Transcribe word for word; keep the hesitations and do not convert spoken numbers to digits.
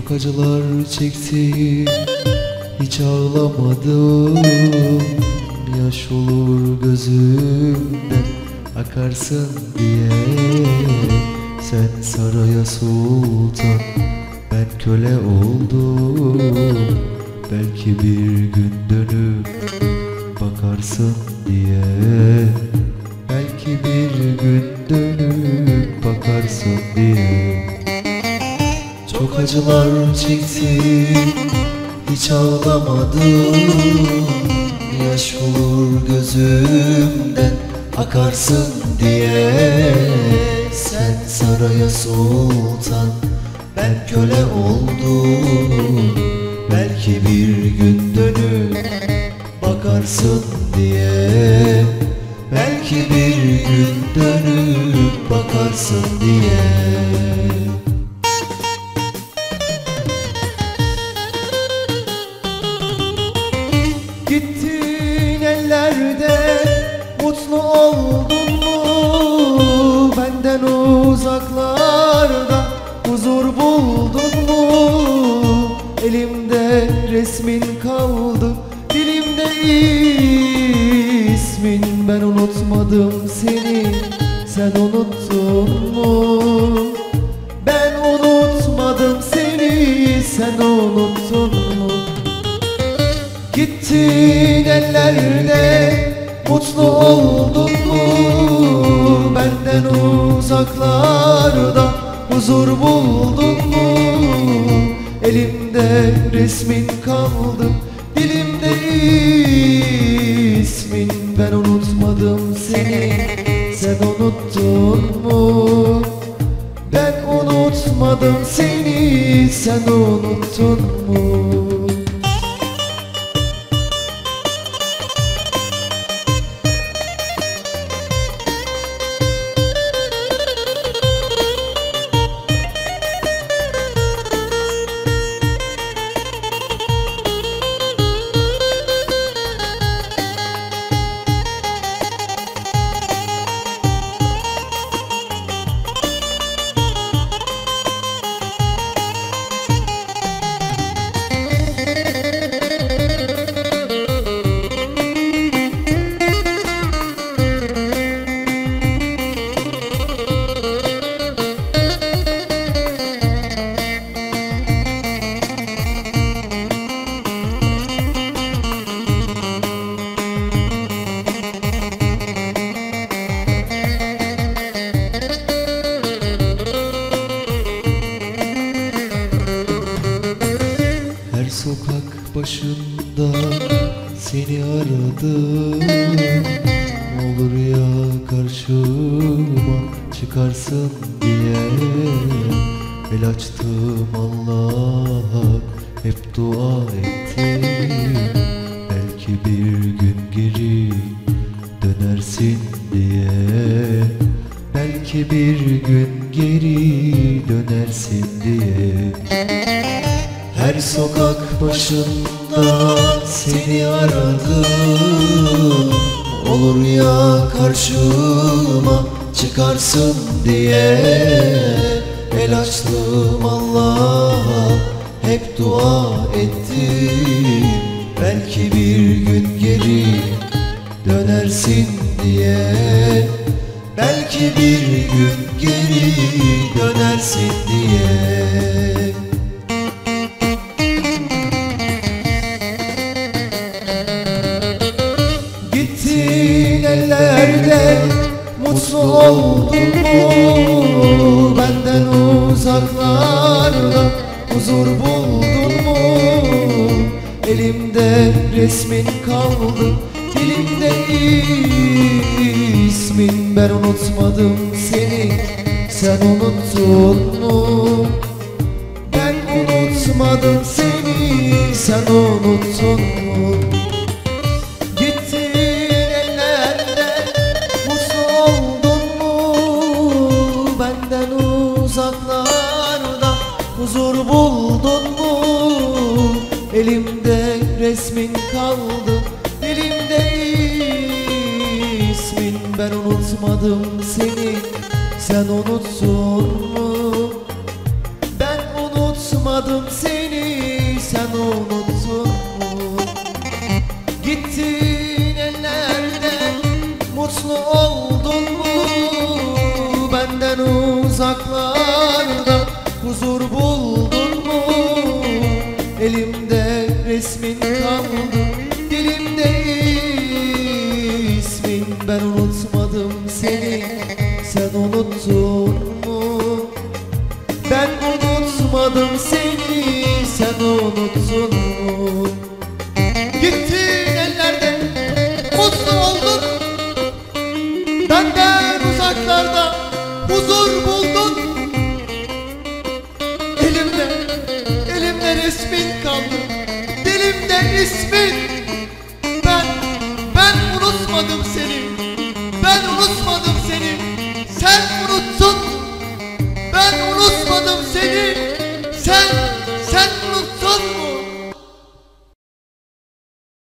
Çok acılar çektim, hiç ağlamadım. Yaş olur gözümden akarsın diye. Sen saraya sultan, ben köle oldum. Belki bir gün dönüp bakarsın diye. Belki bir gün dönüp bakarsın diye. Çok acılar çektim, hiç ağlamadım. Yaş olur gözümden akarsın diye. Sen saraya sultan, ben köle oldum. Belki bir gün dönüp bakarsın diye. Belki bir gün dönüp bakarsın diye. Gittin ellerde mutlu oldun mu? Benden uzaklarda huzur buldun mu? Elimde resmin kaldı, dilimde ismin. Ben unutmadım seni, sen unuttun mu? Ben unutmadım seni, sen unuttun mu? Gittin ellerde mutlu oldun mu? Benden uzaklarda huzur buldun mu? Elimde resmin kaldı, dilimde ismin. Ben unutmadım seni, sen unuttun mu? Ben unutmadım seni, sen unuttun mu? Sokak başında seni aradım. Olur ya karşıma çıkarsın diye. El açtım Allah'a, hep dua ettim. Belki bir gün geri dönersin diye. Belki bir gün geri dönersin diye. Her sokak başında seni aradım. Olur ya karşıma çıkarsın diye. El açtım Allah'a, hep dua ettim. Belki bir gün geri dönersin diye. Belki bir gün geri dönersin diye. Ellerde mutlu oldun mu? Benden uzaklarda huzur buldun mu? Elimde resmin kaldı, dilimde ismin. Ben unutmadım seni, sen unuttun mu? Ben unutmadım seni, sen unuttun mu? Uzaklarda huzur buldun mu? Elimde resmin kaldı, dilimde ismin. Ben unutmadım seni, sen unuttun mu? Ben unutmadım unutmadım seni, sen unuttun mu? Gittin ellerden mutlu oldun mu? Benden uzaklarda huzur buldun mu? Elimde resmin kaldı, dilimde ismin. Ben unutmadım seni, sen unuttun mu? Ben unutmadım seni, sen unuttun mu? Gittin ellerden mutlu oldun, benden uzaklarda huzur buldun. Elimde, elimde resmin